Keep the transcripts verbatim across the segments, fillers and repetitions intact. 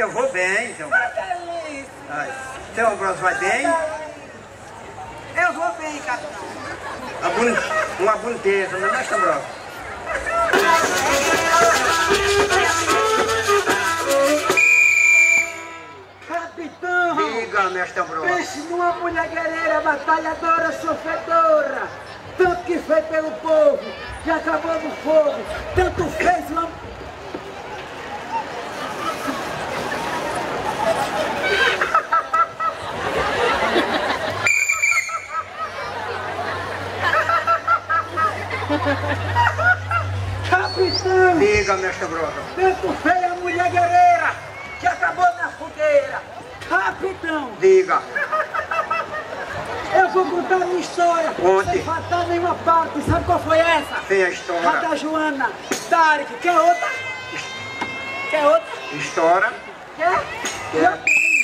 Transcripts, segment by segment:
Eu vou bem, seu Ambrosio. Que delícia. Ai, seu Ambrosio vai bem? Eu vou bem, capitão. Uma, boni uma boniteza, não é mais, seu Ambrosio? Capitão! Diga, mestre Ambrosio. Pense numa mulher guerreira, batalhadora, sofredora. Tanto que fez pelo povo, que acabou no fogo. Tanto fez uma... Capitão! Diga, mestre Ambrosio. Tanto fez a mulher guerreira, que acabou na fogueira. Capitão! Diga. Eu vou contar a minha história. Conte. Sem faltar nenhuma parte. Sabe qual foi essa? Tem a A história. da Joana Tarek. Quer outra? Quer outra? História. Quer? Quer.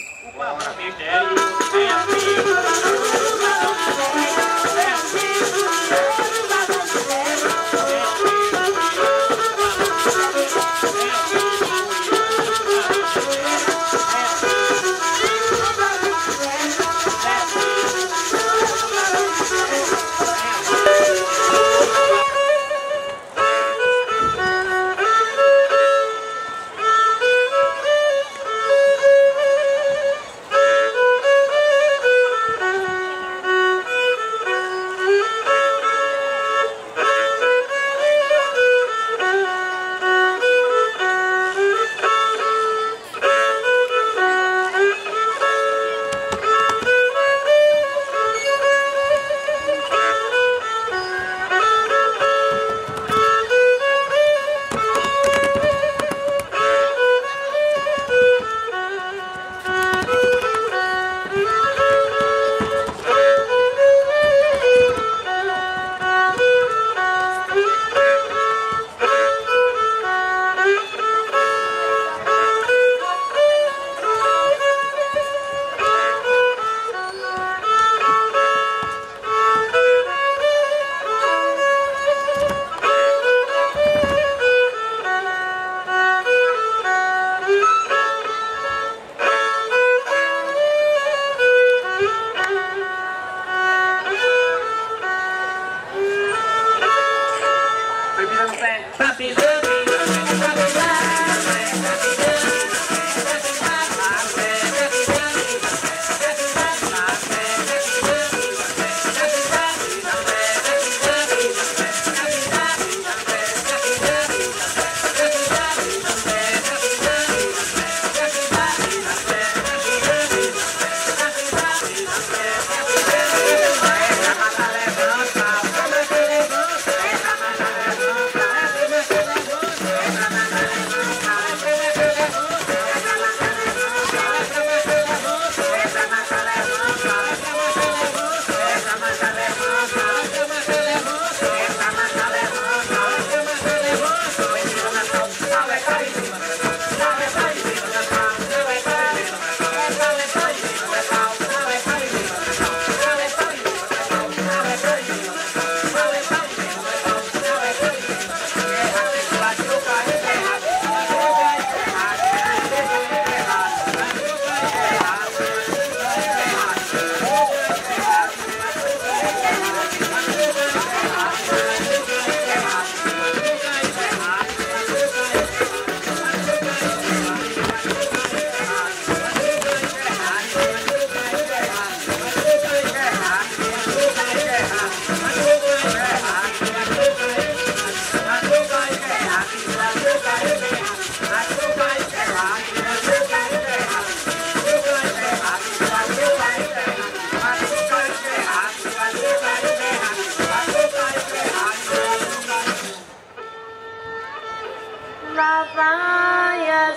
Lá vai a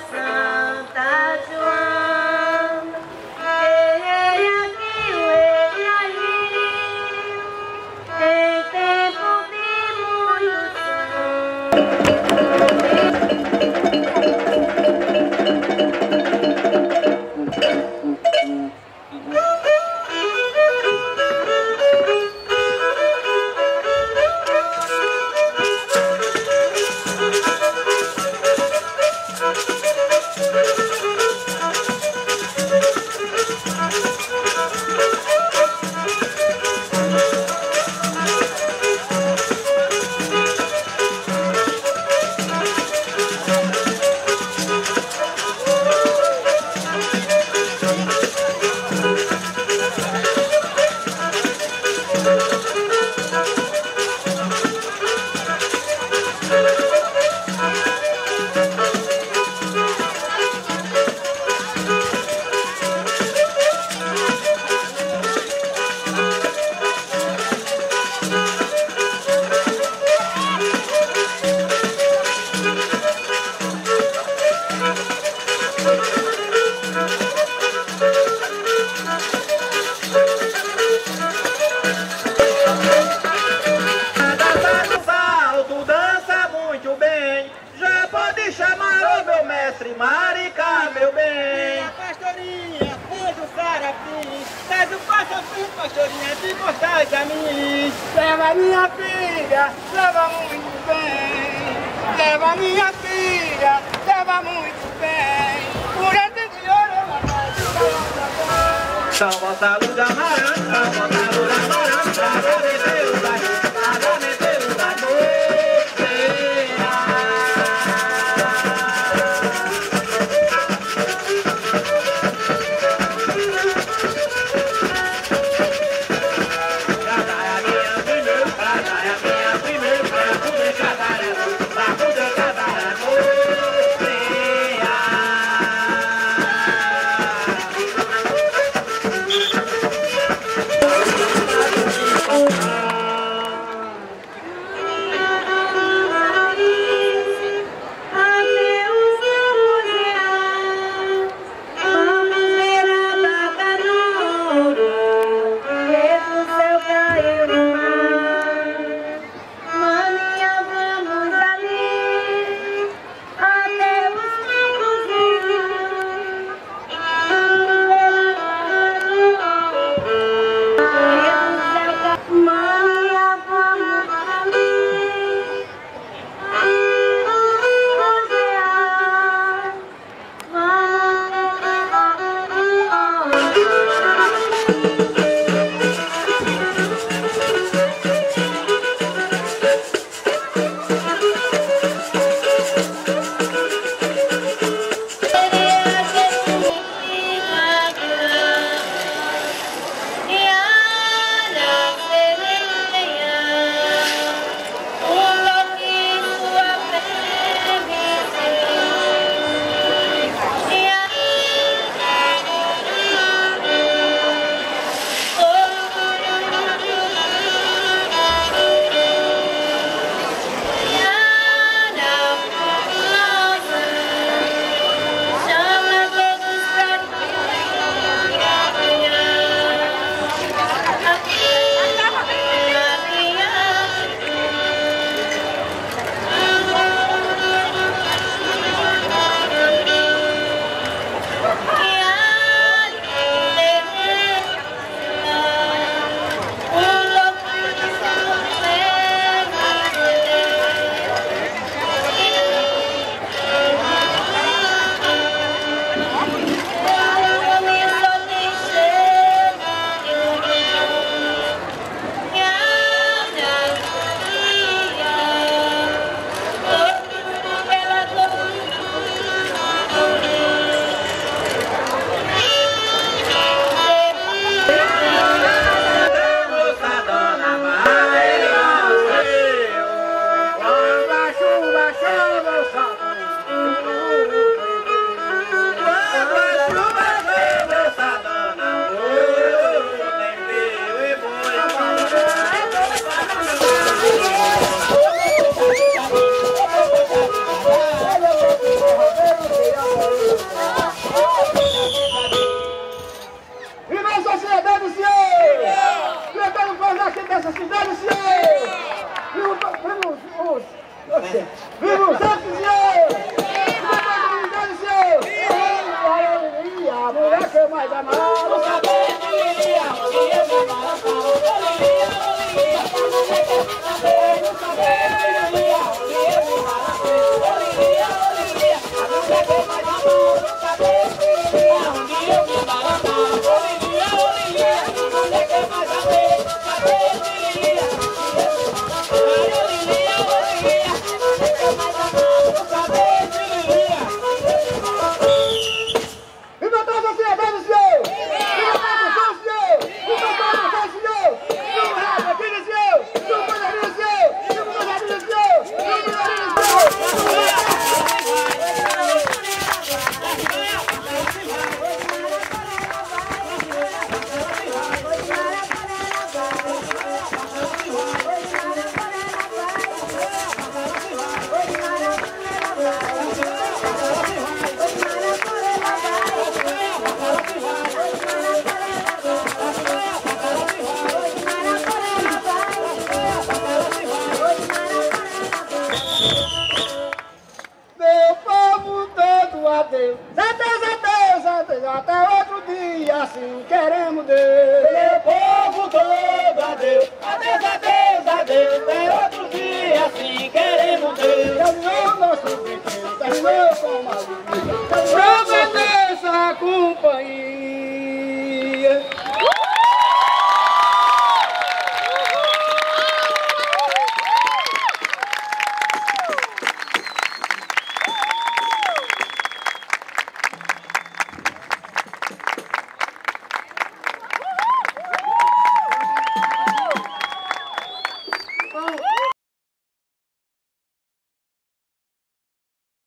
Santa Joana, guerreira que o ele ali, em tempo de muito pastorinha de gostar de mim. Leva minha filha, leva muito bem. Leva minha filha, leva muito bem. Por entre de ouro eu vou São Gonçalo da Amarante, São Gonçalo da Amarante, pra meter o bairro, pra meter o bairro. Adeus, adeus, adeus, até outro dia, assim queremos Deus.